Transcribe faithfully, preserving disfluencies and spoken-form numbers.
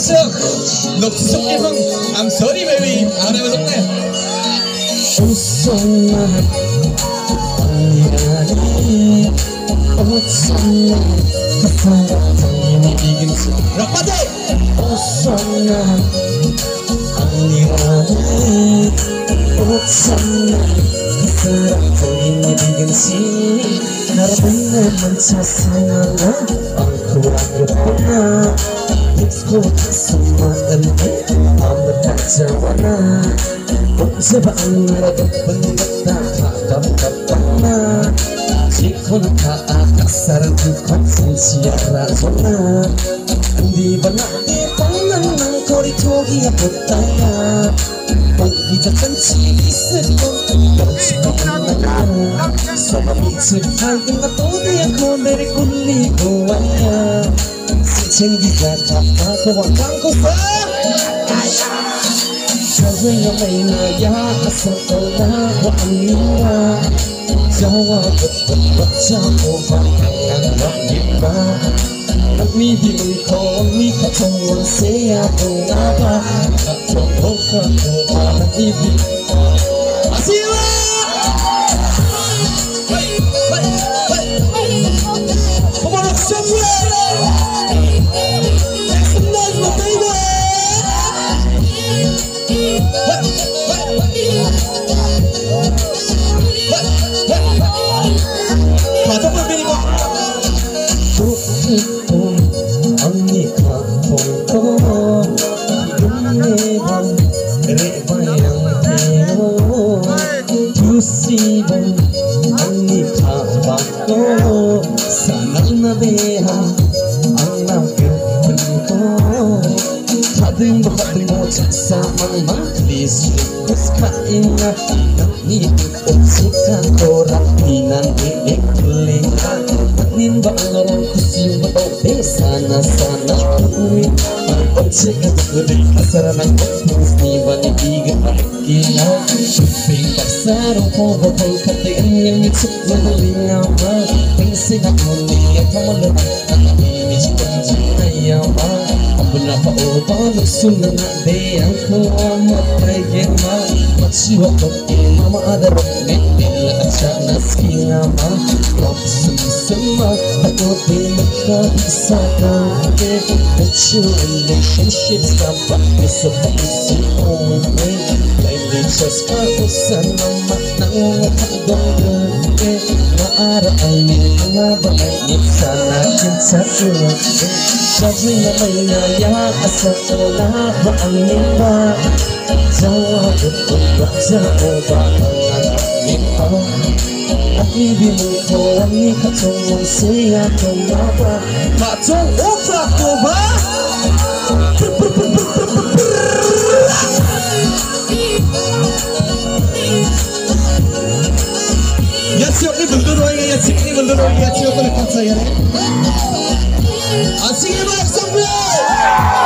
Look, I'm sorry, baby. I'll never look there. 웃었나 아니라니 웃었나 그 사람 당연히 이긴지 라파데! 웃었나 아니라니 웃었나 그 사람 당연히 이긴지 나를 맨날만 찾아나 않고 안겼구나 믿고 가슴만은데 아무 다자와나 언제 밤이라도 번겼다 가깝답답나 지코는 다 아깝사랑 두컷 진지하라잖아 Di ba naipanan ng koritogiya putaya Pag-itakan sinisip ko Pag-sipakan na nga Sa mamisip ay ingatodi ako Dari kulibuan ka Sichengi ka kakawang ko sa Sabi nga may nayasa ko na waanina Jawa ba't ba't siya ko Bakang ang iba Nagmidilin ko ang ikatawan siya kung nga ba Nakatrong ka ko ba ng ibig Asiwa! Pumarok somewhere! Make some noise, my baby! Patok mo, bini ko! Ito ang ikatong ko Iluneban, rebayang tino Tusibang ang ikabak ko Sanang nabeha ang nagawin ko Kading bakading mo sa mga please request ka ina Nagnitin o sika ko rapinan iiklingan Nimba ang larang kusiyo ba o sana sana uwi Ang pagsika ko rin kasara ng kapins Ni ba nibigan makikila Ping pagsarong ko ba kay katayan Yang mitsuk na halingama Pingsing ako niya pamalarang Nakaminis ko ang sinayama Ang bula pa o ba nagsunan na de Ang kuwamot kay gema Matsiwa ko ina maadarok Nila at siya naskingama Sama ako din magkaisa ka That your relationship dapat isa pa isipunin Dahil just ako sa naman ng makadong Maaraan mga balangit sa natin sa tuwag Sabi na may nayaka sa tula ba ang iba Jawab ko ba jawa ba ang iba At ibigay ko ang ikatong siya kung mapa Matong upa ko ba? Yatsiyok ni bunduroy nga yatsiyok ni bunduroy Yatsiyok ko nagkansaya rin Ang sige mga kasambay!